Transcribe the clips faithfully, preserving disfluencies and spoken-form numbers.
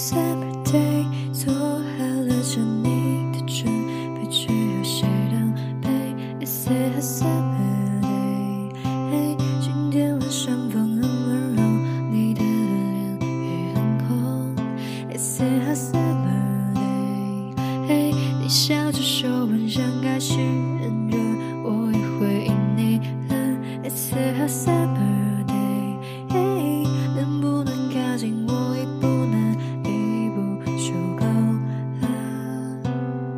summer day， 做好了着你的准备，只有谁让陪 It's a hot summer day， hey， 今天晚上风很温柔，你的脸也很红。It's a hot summer day， hey， 你笑着说晚上开始很热，我也会因你冷。It's a hot summer day， hey， 能不能靠近我一步呢？一步就够了。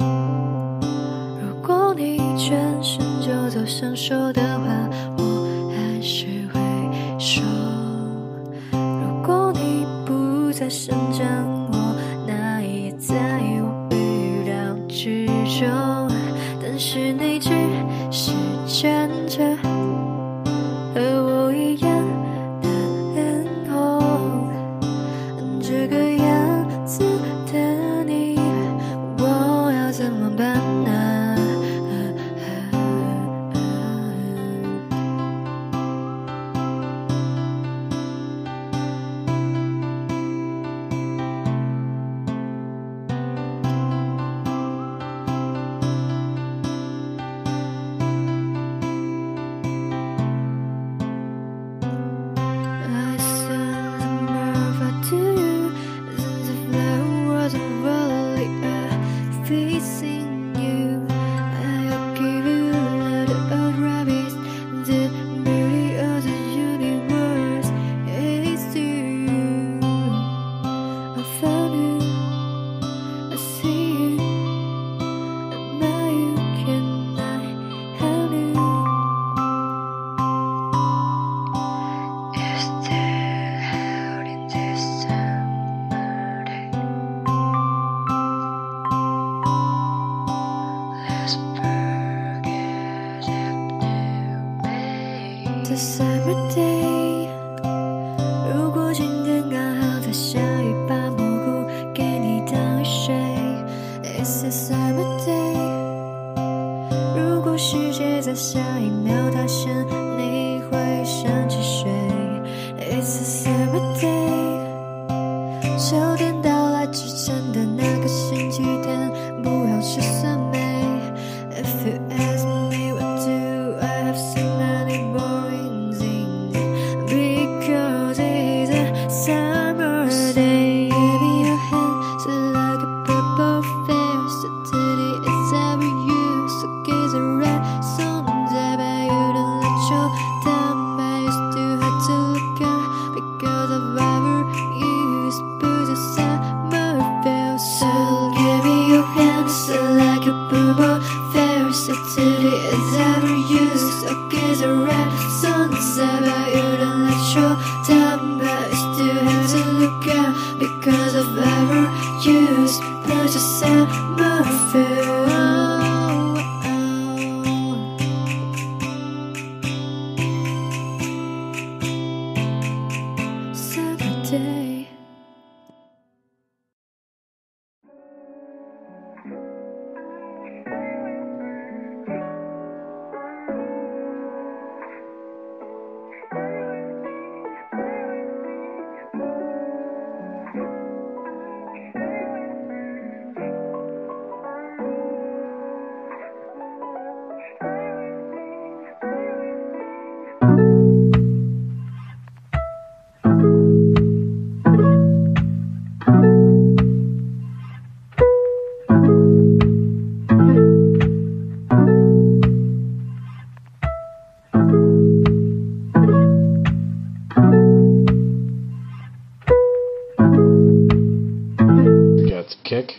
如果你转身就走想说的话，我还是会说。如果你不再生长我，那也在我预料之中。但是你只是站着和我一样的脸红，这个样子的你，我要怎么办呢？The summer day， 如果今天刚好在下雨，把蘑菇给你当雨水。It's a summer day， 如果世界在下一秒塌陷，你会想起谁 ？It's a summer day， 秋天到来之前的那个星期天，不要吃酸梅。If you ask me what do I have so many more。Because it's a summer day, baby, your hands are like a purple flare. So today it's every you, so gaze a red sun. But you don't let your time pass too hard to look at. Because of ever you, suppose it's summer fair. So give me your hands are like a purple flare. So today it's every you, so gaze a red sun. But you don't let your time pass too hard to look at. Because of ever you, suppose it's summer fair. Summer day. Got the kick.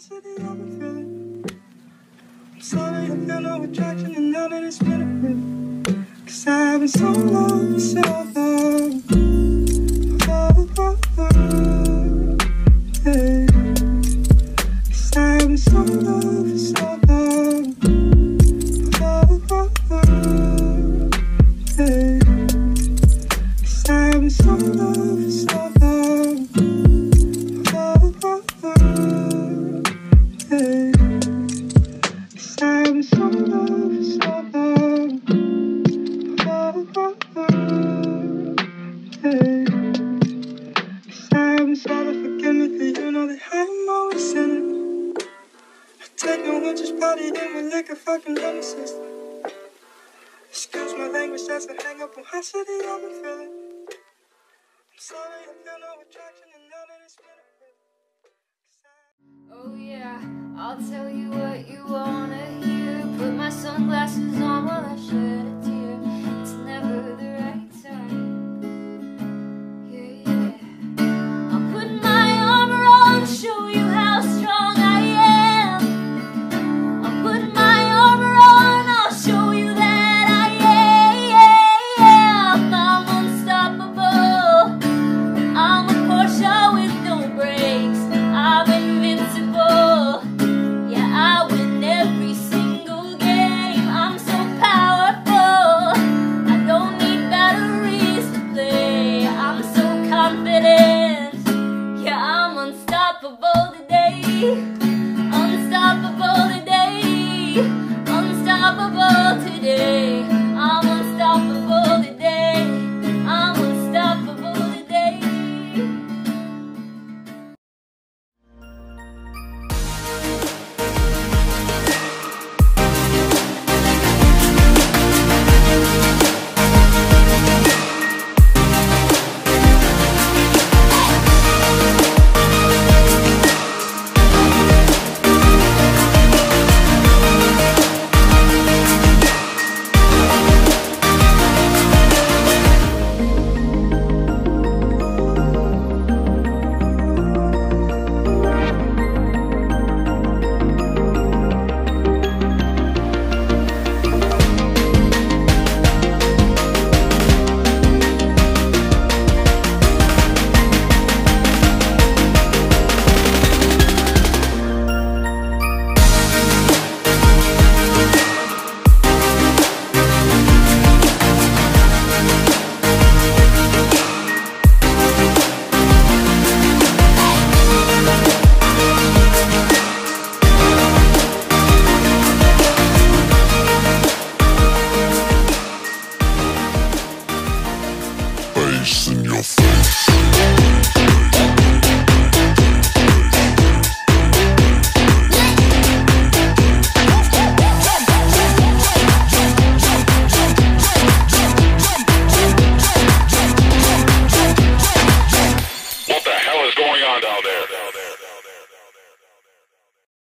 city I've been feeling. I'm sorry I feel no attraction and now that it's been a bit. Cause I've been so long, so long. Oh, oh, oh, yeah. Cause I've been so long for so long. Oh, oh, oh, yeah. Cause I've been so long for so long. Oh, oh, oh, yeah. Cause I've been so long for so long. Oh, oh, oh, yeah. Cause I've been sorry, forgive me for you know that I'm always sinning. I take no one, just party in with liquor, fucking nemesis. Excuse my language, that's a hang up on how city I've been feeling. I'm sorry, I feel no attraction and now that it's been a bit. Oh yeah, I'll tell you what you wanna hear. Put my sunglasses on while I shed a tear. It's never the right time. Yeah, yeah. I'll put my armor on, show you how strong I am. I'll put my armor on, I'll show you that I am. I'm unstoppable. I'm a Porsche with no brakes. I'm invincible. Yeah, I win every single game. I'm so powerful. I don't need batteries to play. I'm so confident. Yeah, I'm unstoppable today. Unstoppable today. Unstoppable today. I'm unstoppable today. I'm unstoppable today. Face in your face.